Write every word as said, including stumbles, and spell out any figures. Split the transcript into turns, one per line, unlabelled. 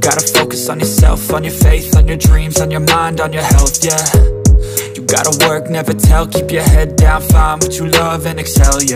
gotta focus on yourself, on your faith, on your dreams, on your mind, on your health, yeah. You gotta work, never tell, keep your head down, find what you love and excel, yeah.